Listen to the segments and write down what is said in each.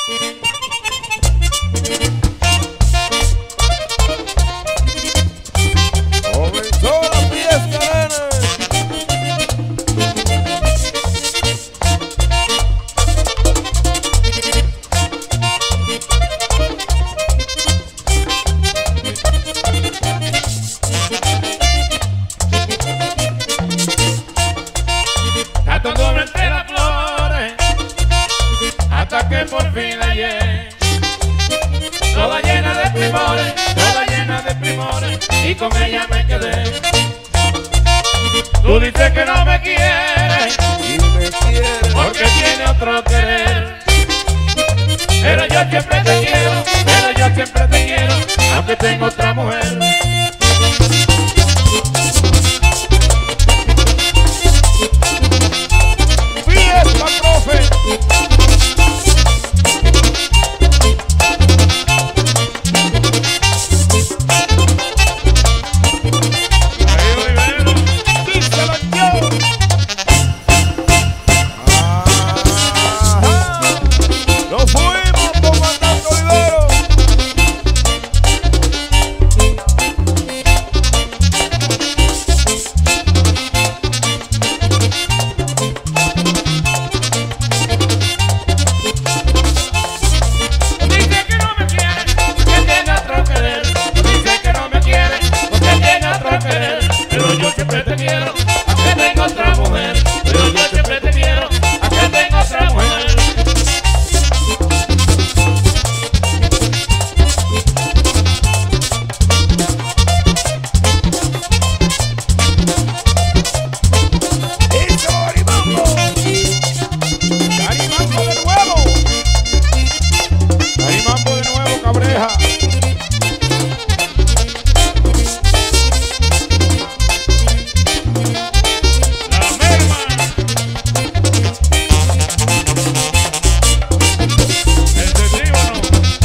Comenzó la fiesta, nene. Tanto doble entre las flores, hasta que por fin la llegué. Toda llena de primores, toda llena de primores, y con ella me quedé. Tú dices que no me quieres, Y me quiere. porque tiene otro querer. Pero yo siempre te quiero, pero yo siempre te quiero, aunque tengo otra mujer. Fiesta, profe. Ahí Olivero. Díselo yo. Ajá. Nos fuimos, comandante Olivero. Dice que no me quiere, porque tiene otro querer. Dice que no me quiere, porque tiene otro querer. Pero yo siempre te quiero, aunque tengo otra mujer. Pero yo siempre te quiero, aunque tengo otra mujer. Eso, Garimambo. Garimambo de nuevo. Garimambo de nuevo, Cabreja. La merma. El testígono.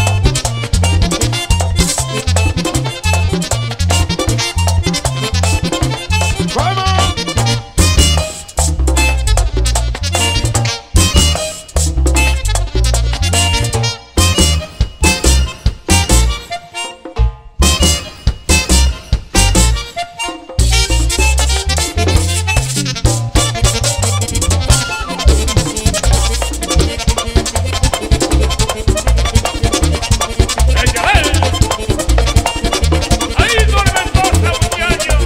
¡Vamos! Échale. Ahí tormentosa, muchacho.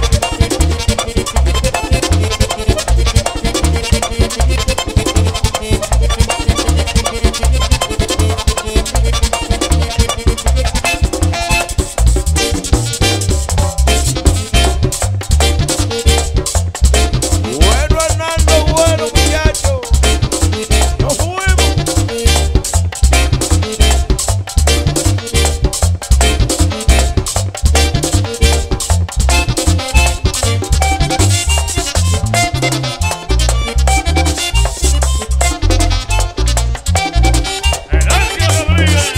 Bueno, Hernando, bueno, muchacho. Nos fuimos. Enancio Rodríguez.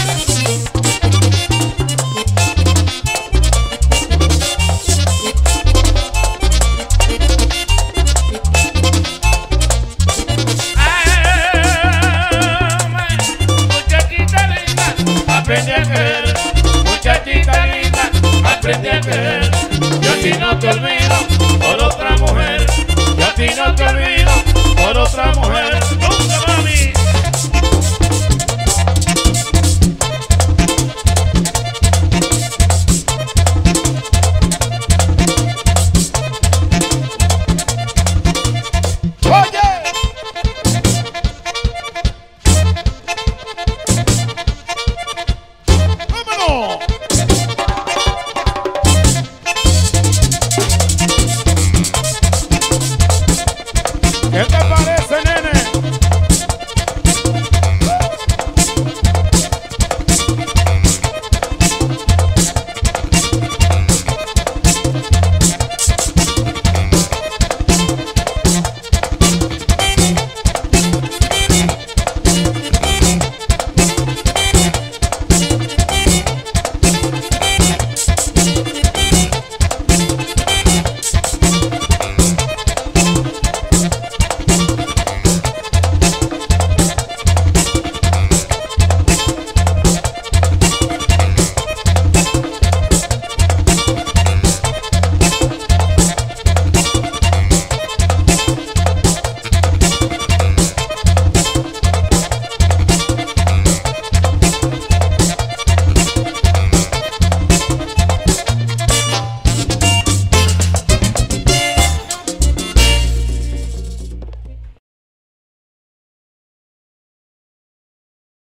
Muchachita linda, aprende a querer. Muchachita linda, aprende a querer. Yo si no te olvido.